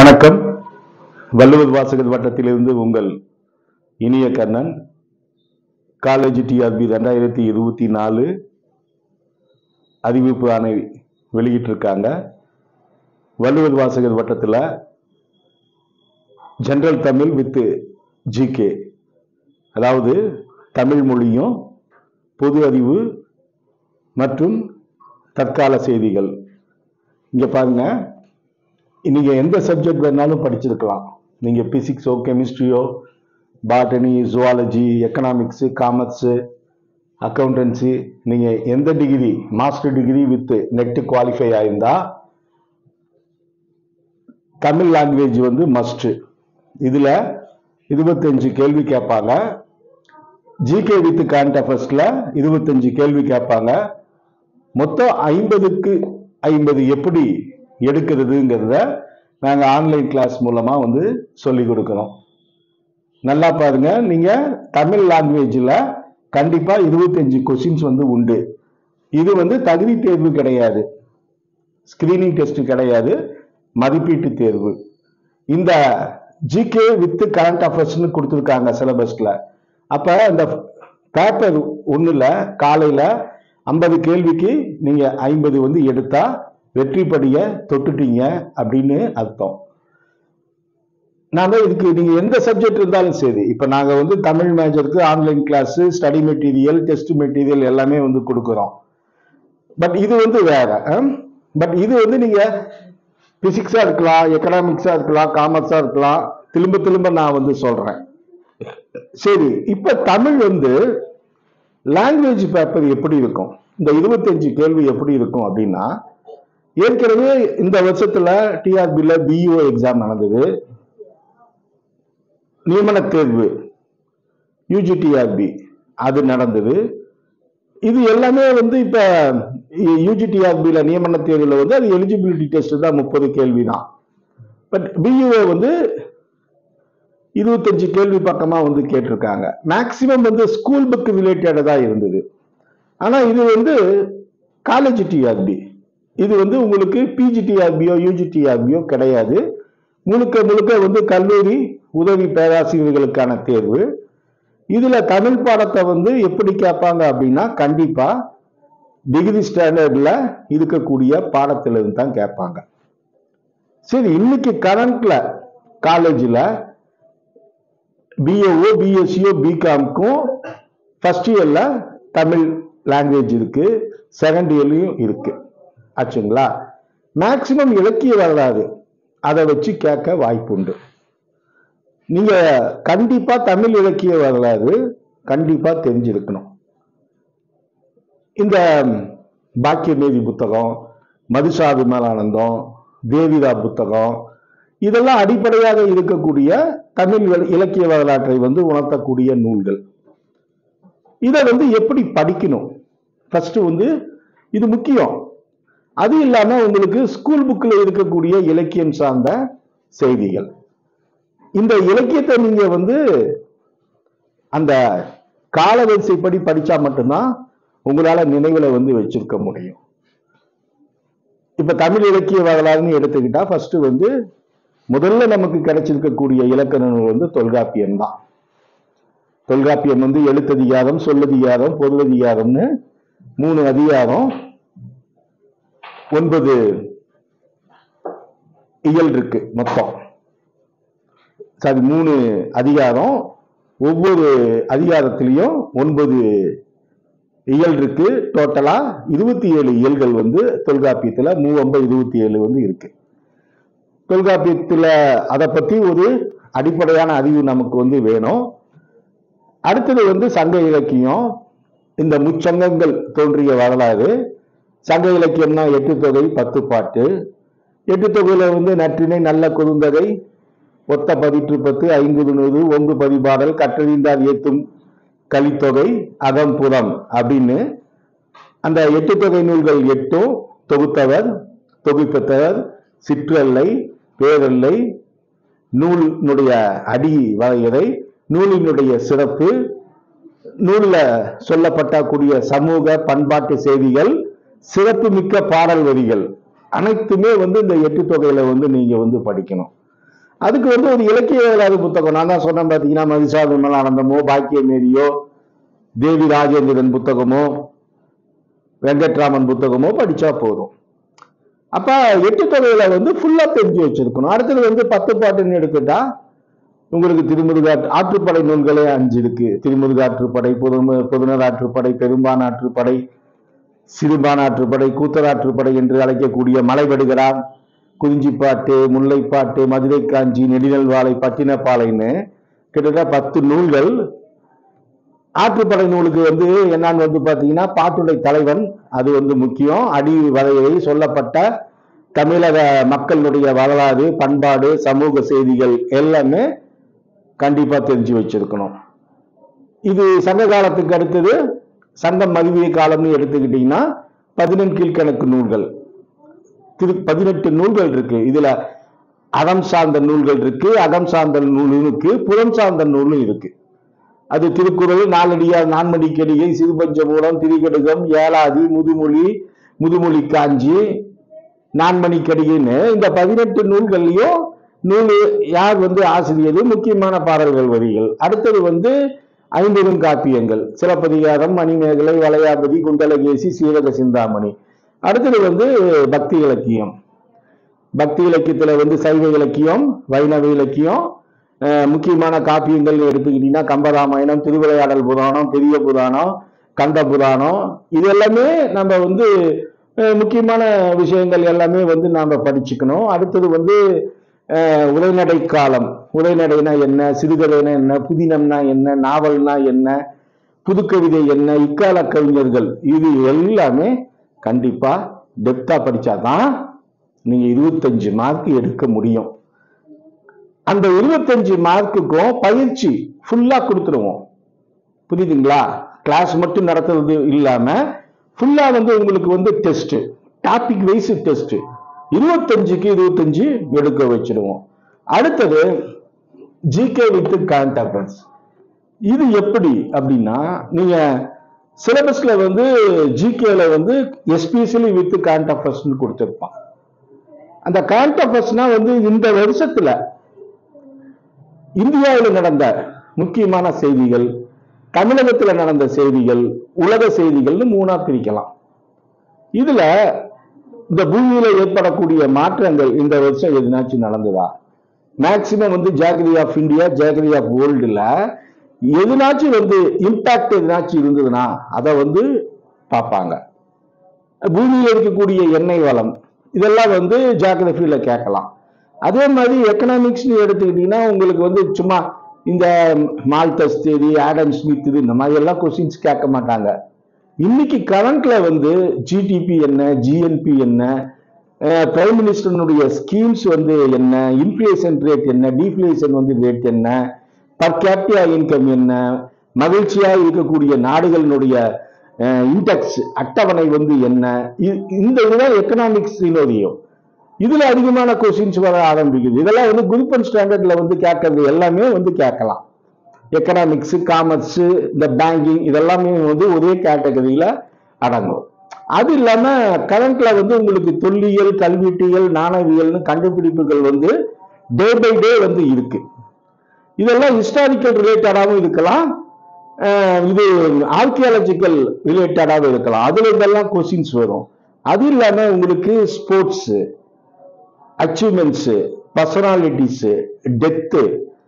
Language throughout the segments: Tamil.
வணக்கம். வள்ளுவர் வாசகர் வட்டத்திலிருந்து உங்கள் இனிய கண்ணன். காலேஜ் டிஆர்பி 2024 அறிவிப்பு ஆணை வெளியிட்டிருக்காங்க. வள்ளுவர் வாசகர் வட்டத்தில் ஜெனரல் தமிழ் வித் ஜிகே, அதாவது தமிழ் மொழியும் பொது அறிவு மற்றும் தற்கால செய்திகள். இங்க பாருங்க, நீங்க எந்த சப்ஜெக்ட் வேணாலும் படிச்சிருக்கலாம். நீங்க பிசிக்ஸோ, கெமிஸ்ட்ரியோ, botany, zoology, economics, commerce, accountancy, நீங்க எந்த degree, master degree with NET qualify ஆயிருந்தா தமிழ் லாங்குவேஜ் மஸ்ட். இதுல 25 கேள்வி கேட்பாங்க. ஜிகே வித் கரண்ட் அஃபேர்ஸ்ல 25 கேள்வி கேட்பாங்க. மொத்தம் 50க்கு 50 எப்படி எடுக்கிறதுங்கிறத நாங்க ஆன்லைன் கிளாஸ் மூலமா சொல்லி கொடுக்கிறோம். நல்லா பாருங்க, நீங்க தமிழ் லாங்குவேஜ்ல கண்டிப்பா 25 கொஸ்டின்ஸ் உண்டு. இது தகுதி தேர்வு கிடையாது, ஸ்கிரீனிங் டெஸ்ட் கிடையாது, மதிப்பீட்டு தேர்வு. இந்த ஜிகே வித் கரண்ட் அஃபேர்ஸ்னு கொடுத்துருக்காங்க சிலபஸ்ல. அப்ப இந்த பேப்பர் 1ல காலையில 50 கேள்விக்கு நீங்க 50 எடுத்தா வெற்றி படிய தொட்டுட்டீங்க அப்படின்னு அர்த்தம். நாம இதுக்கு நீங்க எந்த சப்ஜெக்ட் இருந்தாலும் சரி, இப்ப நாங்க தமிழ் மேஜருக்கு online class, study material, test material எல்லாமே கொடுக்கிறோம். பட் இது வேற. பட் இது நீங்க பிசிக்ஸா இருக்கலாம், எக்கனாமிக்ஸா இருக்கலாம், காமர்ஸா இருக்கலாம். திரும்ப திரும்ப நான் சொல்றேன். சரி, இப்ப தமிழ் லாங்குவேஜ் பேப்பர் எப்படி இருக்கும், இந்த 25 கேள்வி எப்படி இருக்கும் அப்படின்னா, ஏற்கனவே இந்த வருஷத்துல டிஆர்பில பிஇஓ எக்ஸாம் நடந்தது, நியமன தேர்வு யூஜிடிஆர்பி அது நடந்தது. இது எல்லாமே இப்ப யூஜிடிஆர்பில நியமன தேர்வுல அது எலிஜிபிலிட்டி டெஸ்ட் தான், 30 கேள்வி தான். பட் பிஇஓ 25 கேள்வி பக்கமா கேட்டிருக்காங்க. மேக்சிமம் ஸ்கூல் புக் ரிலேட்டடா தான் இருந்தது. ஆனா இது காலேஜ் டிஆர்பி, இது உங்களுக்கு பிஜிடிஆர்பியோ யூஜிடிஆர்பியோ கிடையாது. முழுக்க முழுக்க கல்லூரி உதவி பேராசிரியர்களுக்கான தேர்வு. இதுல தமிழ் பாடத்தை எப்படி கேட்பாங்க அப்படின்னா, கண்டிப்பா டிகிரி ஸ்டாண்டர்ட்ல இருக்கக்கூடிய பாடத்திலிருந்து தான் கேட்பாங்க. சரி, இன்னைக்கு கரண்ட்ல காலேஜ்ல பிஏஓ, பிஎஸ்சியோ, பிகாம்க்கும் ஃபர்ஸ்ட் இயர்ல தமிழ் லாங்குவேஜ் இருக்கு, செகண்ட் இயர்லயும் இருக்கு ஆச்சுங்களா. மேக்சிமம் இலக்கிய வரலாறு அதை வச்சு கேட்க வாய்ப்பு உண்டு. நீங்க கண்டிப்பா தமிழ் இலக்கிய வரலாறு கண்டிப்பா தெரிஞ்சிருக்கணும். இந்த பாக்கியநேவி புத்தகம், மதுசாது மேலானந்தம், தேவிதா புத்தகம், இதெல்லாம் அடிப்படையாக இருக்கக்கூடிய தமிழ் இலக்கிய வரலாற்றை உணர்த்தக்கூடிய நூல்கள். இதை எப்படி படிக்கணும், ஃபர்ஸ்ட் இது முக்கியம். அது இல்லாம உங்களுக்கு ஸ்கூல் புக்ல இருக்கக்கூடிய இலக்கியம் சார்ந்த செய்திகள். இந்த இலக்கியத்தை நீங்க அந்த காலவரிசைப்படி படிச்சா மட்டும்தான் உங்களால நினைவுல வச்சிருக்க முடியும். இப்ப தமிழ் இலக்கிய வரலாறுன்னு எடுத்துக்கிட்டா, ஃபர்ஸ்ட் முதல்ல நமக்கு கிடைச்சிருக்கக்கூடிய இலக்கண நூல் தொல்காப்பியம் தான். தொல்காப்பியம் எழுத்ததிகாரம், சொல்லதிகாரம், பொருளதிகாரம்னு 3 அதிகாரம், 9 இயல் இருக்கு மொத்தம். சரி, 3 அதிகாரம், ஒவ்வொரு அதிகாரத்திலையும் 9 இயல் இருக்கு. டோட்டலா 27 இயல்கள் தொல்காப்பியத்துல 27 இருக்கு. தொல்காப்பியத்துல அதை பத்தி ஒரு அடிப்படையான அறிவு நமக்கு வேணும். அடுத்தது சங்க இலக்கியம். இந்த முச்சங்கங்கள் தோன்றிய வரலாறு. சங்க இலக்கியம்னா 8 தொகை, 10 பாட்டு. 8 தொகையில நற்றிணை, நல்ல குறுந்தகை, ஒத்த பதிற்று 10, ஐங்குறுநூறு, ஒங்கு பதிபாடல், கற்றறிந்தார் ஏத்தும் கலித்தொகை, அகம் புறம் அப்படின்னு அந்த 8 தொகை நூல்கள் 8ம் தொகுத்தவர், தொகுப்பத்தவர், சிற்றல்லை, பேரல்லை, நூலினுடைய அடி வரையறை, நூலினுடைய சிறப்பு, நூல்ல சொல்லப்பட்டக்கூடிய சமூக பண்பாட்டு செய்திகள், சிறப்பு மிக்க பாடல் வரிகள் அனைத்துமே இந்த 8 தொகையில நீங்க படிக்கணும். அதுக்கு வந்து ஒரு இலக்கிய வரலாறு புத்தகம் நான் தான் சொன்னேன் பார்த்தீங்கன்னா, மதிசாதன ஆனந்தமோ, பாக்கியமேரியோ, தேவி ராஜேந்திரன் புத்தகமோ, வெங்கட்ராமன் புத்தகமோ படிச்சா போதும். அப்ப எட்டு தொகையில வந்து ஃபுல்லா தெரிஞ்சு வச்சிருக்கணும். அடுத்தது வந்து 10 பாட்டுன்னு எடுத்துட்டா உங்களுக்கு திருமுருக ஆற்றுப்படை நூல்களே 5 இருக்கு. திருமுருக ஆற்றுப்படை, பொதுநர் ஆற்றுப்படை, பெரும்பான் ஆற்றுப்படை, சிறுபான் ஆற்றுப்படை, கூத்தராற்றுப்படை என்று அழைக்கக்கூடிய மலைபடுகிறார், குறிஞ்சிப்பாட்டு, முல்லைப்பாட்டு, மதுரை காஞ்சி, நெடுநல்வாளை, பட்டினப்பாலைன்னு கிட்டத்தட்ட 10 நூல்கள். ஆற்றுப்படை நூலுக்கு வந்து என்னன்னு வந்து பாத்தீங்கன்னா, பாட்டுடை தலைவன் அது வந்து முக்கியம். அடி வரையை சொல்லப்பட்ட தமிழக மக்களுடைய வரலாறு, பண்பாடு, சமூக செய்திகள் எல்லாமே கண்டிப்பா தெரிஞ்சு வச்சிருக்கணும். இது சங்க காலத்துக்கு அடுத்தது சங்கம் மருவிய காலம்னு எடுத்துக்கிட்டீங்கன்னா 17 கீழ்கணக்கு நூல்கள், 18 நூல்கள் இருக்கு. இதுல அகம் சார்ந்த நூல்கள் இருக்கு, அகம் சார்ந்த நூலும் இருக்கு, புறம் சார்ந்த நூலும் இருக்கு. அது திருக்குறள், நாலடியார், நான்மடிக்கடிகை, சிறுபஞ்சமூலம், திரிகடுகம், ஏலாதி, முதுமொழி காஞ்சி, நான்மணிக்கடிகைன்னு இந்த 18 நூல்கள்லயும் நூல் யார் வந்து ஆசிரியர், முக்கியமான பாடல்கள் வரிகள். அடுத்தது வந்து 50 காப்பியங்கள், சிலப்பதிகாரம், மணிமேகலை, வளையாபதி, குண்டலகேசி, சீவக சிந்தாமணி. அடுத்தது வந்து பக்தி இலக்கியம். பக்தி இலக்கியத்துல வந்து சைவ இலக்கியம், வைணவ இலக்கியம், முக்கியமான காப்பியங்கள் எடுத்துக்கிட்டீங்கன்னா கம்பராமாயணம், திருவிளையாடல் புராணம், பெரிய புராணம், கந்த புராணம், இது எல்லாமே நம்ம வந்து முக்கியமான விஷயங்கள் எல்லாமே வந்து நாம படிச்சுக்கணும். அடுத்தது வந்து உரைநடை காலம். உரைநடைனா என்ன, சிறுகதைனா என்ன, புதினம்னா என்ன, நாவல்னா என்ன, புதுக்கவிதை என்ன, இக்கால கவிஞர்கள், இது எல்லாமே கண்டிப்பா டெப்தா படிச்சாதான் நீங்க 25 மார்க் எடுக்க முடியும். அந்த 25 மார்க்குக்கும் பயிற்சி ஃபுல்லா கொடுத்துருவோம். புரியுதுங்களா? கிளாஸ் மட்டும் நடத்துறது இல்லாம ஃபுல்லா வந்து உங்களுக்கு வந்து டெஸ்ட், டாபிக் வைஸ் டெஸ்ட் 25க்கு 25 எடுக்க வச்சிருவோம். அடுத்தது ஜிகே வித் கரண்ட் அஃபேர்ஸ். இது எப்படி அப்படின்னா, நீங்க சிலபஸ்ல வந்து ஜிகேல வந்து எஸ்பெஷலி வித் கரண்ட் அஃபேர்ஸ்னு கொடுத்திருப்பான். அந்த கரண்ட் அஃபேர்ஸ்னா வந்து இந்த வருஷத்துல இந்தியாவில் நடந்த முக்கியமான செய்திகள், தமிழகத்தில் நடந்த செய்திகள், உலக செய்திகள்னு 3ஆ பிரிக்கலாம். இதுல இந்த பூமியில ஏற்படக்கூடிய மாற்றங்கள் இந்த வருஷம் எதுனாச்சும் நடந்ததா, மேக்சிமம் வந்து geography of India, geography of வேர்ல்டுல எதுனாச்சும் வந்து இம்பாக்ட் எதுனாச்சும் இருந்ததுன்னா அதை வந்து பார்ப்பாங்க. பூமியில் இருக்கக்கூடிய எண்ணெய் வளம் இதெல்லாம் வந்து ஜியோகிராஃபியில கேட்கலாம். அதே மாதிரி எக்கனாமிக்ஸ் எடுத்துக்கிட்டீங்கன்னா உங்களுக்கு வந்து சும்மா இந்த மால்தஸ் தியரி, ஆடம் ஸ்மித் இந்த மாதிரி எல்லாம் கொஸ்டின்ஸ் கேட்க மாட்டாங்க. இன்னைக்கு கரண்ட்ல வந்து ஜிடிபி என்ன, ஜிஎன்பி என்ன, பிரைம் மினிஸ்டருடைய ஸ்கீம்ஸ் வந்து என்ன, இன்ஃபிளேஷன் ரேட் என்ன, டிஃபிளேஷன் வந்து ரேட் என்ன, பர் கேபிட்டா இன்கம் என்ன, மகிழ்ச்சியா இருக்கக்கூடிய நாடுகளினுடைய இண்டெக்ஸ் அட்டவணை வந்து என்ன, இந்த இதுதான் எக்கனாமிக்ஸ் வினோதியம். இதுல அதிகமான கொஸ்டின்ஸ் வர ஆரம்பிக்குது. இதெல்லாம் வந்து குரூப் அண்ட் ஸ்டாண்டர்ட்ல வந்து கேட்கறது எல்லாமே வந்து கேட்கலாம். எக்கனாமிக்ஸ், காமர்ஸ், இந்த பேங்கிங் இதெல்லாமே வந்து ஒரே கேட்டகரியில அடங்கும். அது இல்லாம கரண்ட்ல வந்து உங்களுக்கு தொல்லியல், கல்வெட்டியல், நாணயவியல்னு கண்டுபிடிப்புகள் வந்து டே பை டே வந்து இருக்கு. இதெல்லாம் ஹிஸ்டாரிக்கல் ரிலேட்டடாகவும் இருக்கலாம், இது ஆர்கியாலஜிக்கல் ரிலேட்டடாகவும் இருக்கலாம். அதுல இதெல்லாம் கொஸ்டின்ஸ் வரும். அது இல்லாம உங்களுக்கு sports, achievements, personalities, death,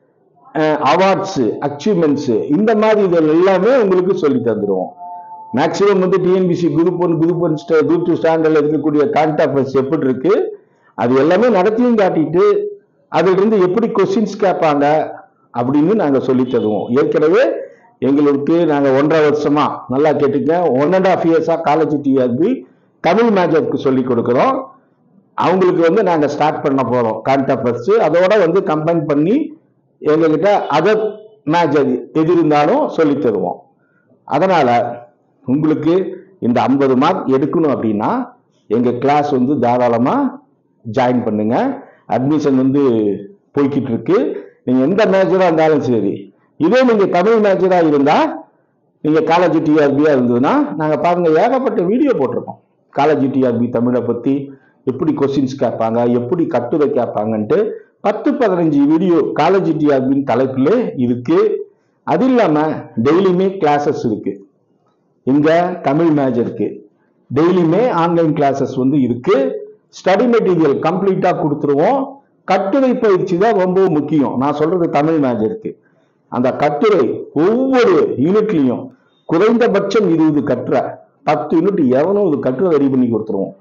awards, achievements, இந்த மாதிரி இதெல்லாம் எல்லாமே உங்களுக்கு சொல்லி தந்துடுவோம். மேக்சிமம் வந்து டிஎன்பிசி குரூப் 1, குரூப் 2 ஸ்டாண்டர்ட்ல இருக்கக்கூடிய கரண்ட் அஃபேர்ஸ் எப்படி இருக்கு அது எல்லாமே நடத்தியும் காட்டிட்டு அதுல இருந்து எப்படி கொஸ்டின்ஸ் கேட்பாங்க அப்படின்னு நாங்க சொல்லி தருவோம். ஏற்கனவே எங்களுக்கு நாங்க 1.5 வருஷமா, நல்லா கேட்டுக்க, 1.5 இயர்ஸா காலேஜ் டிஆர்பி தமிழ் மேஜருக்கு சொல்லி கொடுக்குறோம். அவங்களுக்கு வந்து நாங்க ஸ்டார்ட் பண்ண போறோம் கரண்ட் அஃபேர்ஸ். அதோட வந்து கம்பைன் பண்ணி எங்ககிட்ட அதர் மேஜர் எது இருந்தாலும் சொல்லி தருவோம். அதனால உங்களுக்கு இந்த 50 மார்க் எடுக்கணும் அப்படின்னா எங்க கிளாஸ் வந்து தாராளமா ஜாயின் பண்ணுங்க. அட்மிஷன் வந்து போய்கிட்டு இருக்கு. நீங்க எந்த மேஜரா இருந்தாலும் சரி. இதே நீங்க தமிழ் மேஜரா இருந்தா, நீங்க காலேஜ் டிஆர்பியா இருந்ததுன்னா நாங்க பாருங்க ஏகப்பட்ட வீடியோ போட்டிருக்கோம். காலேஜ் டிஆர்பி தமிழை பத்தி எப்படி கொஸ்டின்ஸ் கேட்பாங்க, எப்படி கட்டுரை கேட்பாங்கன்ட்டு 10-15 வீடியோ காலேஜ் டிஆர்பியின் தலைப்பிலே இருக்கு. அது இல்லாம டெய்லியுமே கிளாஸஸ் இருக்கு. இங்க தமிழ் மேஜருக்கு டெய்லியுமே ஆன்லைன் கிளாஸஸ் வந்து இருக்கு. ஸ்டடி மெட்டீரியல் கம்ப்ளீட்டா கொடுத்துருவோம். கட்டுரை பயிற்சி தான் ரொம்ப முக்கியம். நான் சொல்றது தமிழ் மேஜருக்கு. அந்த கட்டுரை ஒவ்வொரு யூனிட்லையும் குறைந்தபட்சம் 20 கட்டுரை, 10 யூனிட் எவனும் ஒரு கட்டுரை ரெடி பண்ணி கொடுத்துருவோம்.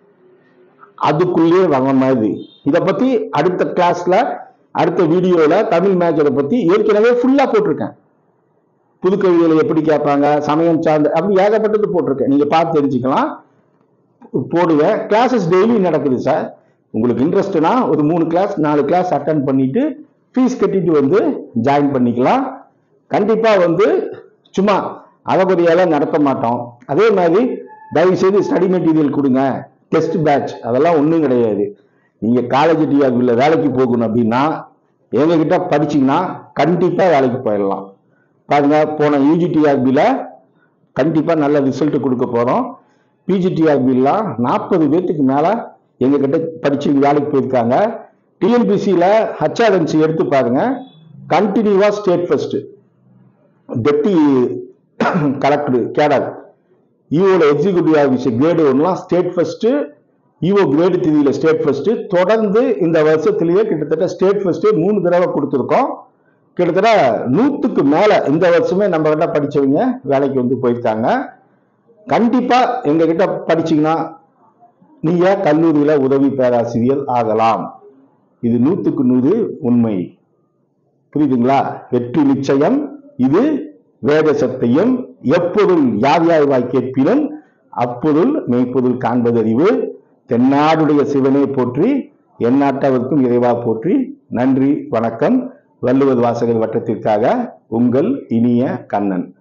அதுக்குள்ளேயே வர மாதிரி. இதை பத்தி அடுத்த கிளாஸ்ல அடுத்த வீடியோல தமிழ் மேஜரை பத்தி ஏற்கனவே ஃபுல்லா போட்டிருக்கேன். புதுக்கவிதைகளை எப்படி கேட்பாங்க, சமயம் சார்ந்த அப்படி ஏகப்பட்டது போட்டிருக்கேன். நீங்க பார்த்து தெரிஞ்சுக்கலாம். போடுவேன். கிளாஸஸ் டெய்லி நடக்குது சார். உங்களுக்கு இன்ட்ரெஸ்ட்னா ஒரு 3 கிளாஸ் 4 கிளாஸ் அட்டன் பண்ணிட்டு ஃபீஸ் கட்டிட்டு வந்து ஜாயின் பண்ணிக்கலாம். கண்டிப்பா வந்து சும்மா அளபடியெல்லாம் நடத்த மாட்டோம். அதே மாதிரி தயவு செய்து ஸ்டடி மெட்டீரியல் கொடுங்க, டெஸ்ட் பேட்ச் அதெல்லாம் ஒன்றும் கிடையாது. நீங்க காலேஜ் டிஆர்பியில் வேலைக்கு போகணும் அப்படின்னா எங்ககிட்ட படிச்சீங்கன்னா கண்டிப்பா வேலைக்கு போயிடலாம். பாருங்க, போன யூஜிடிஆர்பியில் கண்டிப்பா நல்ல ரிசல்ட் கொடுக்க போறோம். பிஜிடிஆர்பிலாம் 40 பேத்துக்கு மேல எங்ககிட்ட படிச்சு வேலைக்கு போயிருக்காங்க. டிஎன்பிசியில ஹச்ஆர்என்சி எடுத்து பாருங்க, கண்டினியூவா state first, deputy collector cadre, ஈஓல executive officer grade 1 state first, EO grade 3 state first. தொடர்ந்து இந்த வருஷத்திலேயே கிட்டத்தட்ட ஸ்டேட் ஃபர்ஸ்ட் 3 தடவை கொடுத்துருக்கோம். கிட்டத்தட்ட 100க்கு மேல இந்த வருஷமே நம்ம கிட்ட படிச்சவங்க வேலைக்கு வந்து போயிருக்காங்க. கண்டிப்பா எங்க கிட்ட படிச்சீங்கன்னா நீங்க கல்லூரியில உதவி பேராசிரியர் ஆகலாம். இது 100க்கு 100 உண்மை. புரியுதுங்களா? வெற்றி நிச்சயம். இது வேத சத்தியம். எப்பொருள் யார் யார்வாய் கேட்பினும் அப்பொருள் மெய்ப்பொருள் காண்பதறிவு. தென்னாடுடைய சிவனை போற்றி, எந்நாட்டவர்க்கும் இறைவா போற்றி. நன்றி, வணக்கம். வள்ளுவர் வாசகர் வட்டத்திற்காக உங்கள் இனிய கண்ணன்.